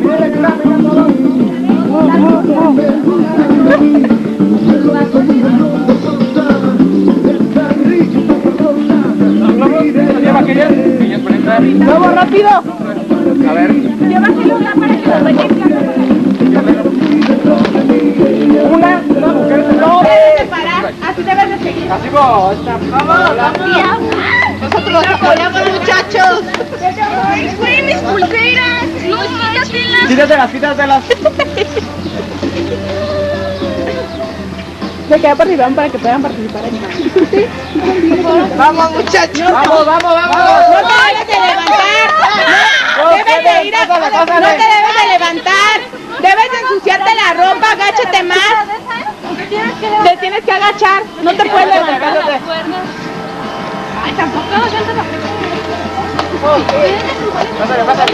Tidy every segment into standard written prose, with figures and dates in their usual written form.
¡Vamos, rápido! A ver. Llévaselo para que lo beneficie. Una mujer, no. Debes de parar, así debes de seguir. Así vamos. Vamos. Nosotros los apoyamos, muchachos. ¡Fue mis pulseras! ¡No, quítatelas! Quítatelas. Se queda participando para que puedan participar aquí. Vamos, muchachos. Vamos. No te debes de levantar. No te debes de levantar. Debes de ensuciarte la ropa. Agáchate más. Te tienes que agachar. No te puedes levantar. Ay, tampoco. Pásale.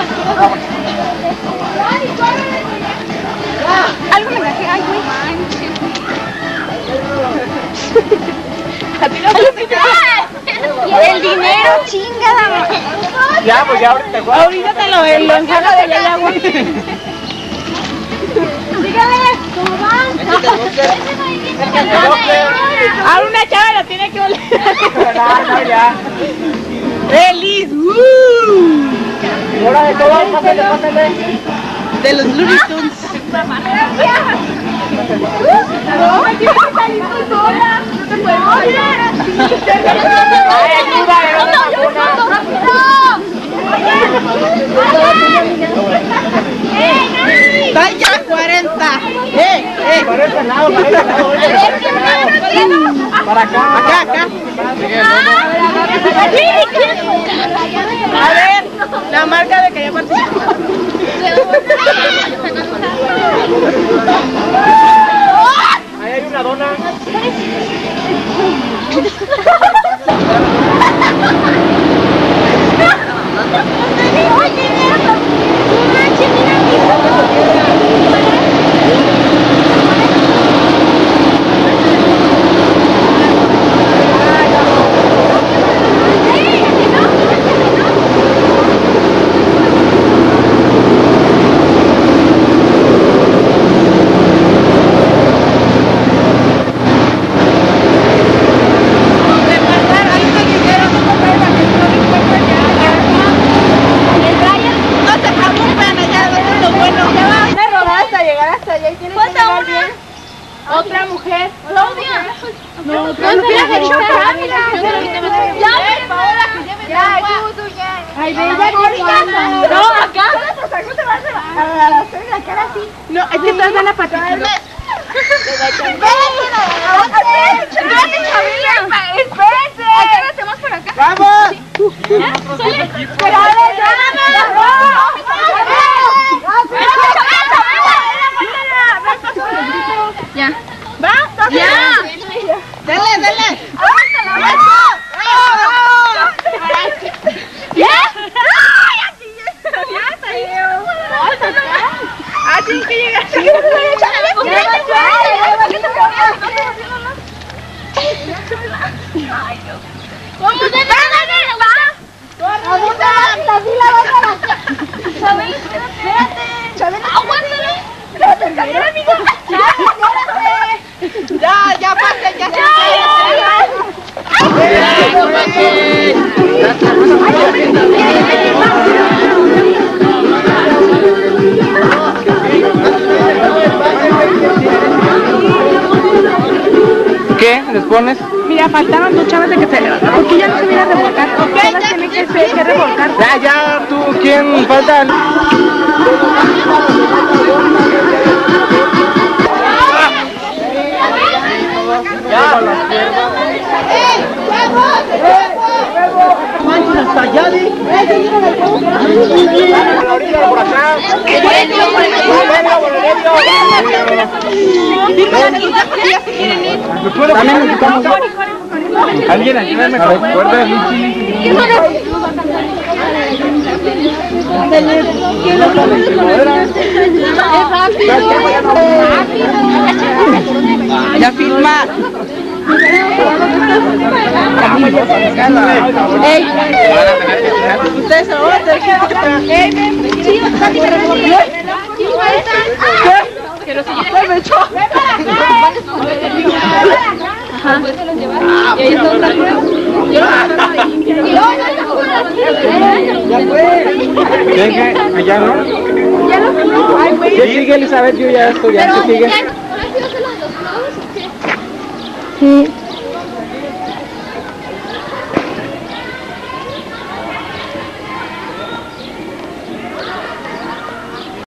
Algo me dejé. Ay, güey. El dinero, chingada. Ya, pues ya ahorita. Ahorita te lo enjalo de allá, güey. Dígale, ¿cómo van? Ahora una chava lo tiene que oler. No, ya. ¡Feliz! Ahora de todo, pásale. De los Looney Tunes. No, tienes que salir tú sola. No te puedes mover. Ay, ayuda, ¡Vaya 40! Para acá. Acá. A ver, la marca de que ya participó. Ahí hay una dona. Otra mujer. Claudia. No, Paola, Ay, ven, no, acá. No, es que estás de la patita. Espérense. ¿Qué hacemos por acá? ¡Vamos! Ya. ¿Va? ¡Ya! ¡Dale! ¿Ya? ¡Ya salió! Así que llegaste. Ya, pase, ya. ¿Qué? ¿Les pones? Mira, faltaron dos chavas de que se... Porque ya no se viene a revolcar. Porque las tienen que revolcar. Ya, tú, ¿quién falta? Hasta allá, ¿sí? A la orilla, por acá. También necesitamos. Alguien ayúdame con las cuerdas, Luchi. Ya firma. Ey, ustedes se lo van a tener que... ¡Se me echó! ¡Ven para acá! Ajá. ¿Y ahí está otra prueba? Ya fue. Venga, ya no. Ya lo fue. Ay, güey. ¿Qué sigue, Elizabeth? Yo ya estoy, ya. ¿Qué sigue? Sí.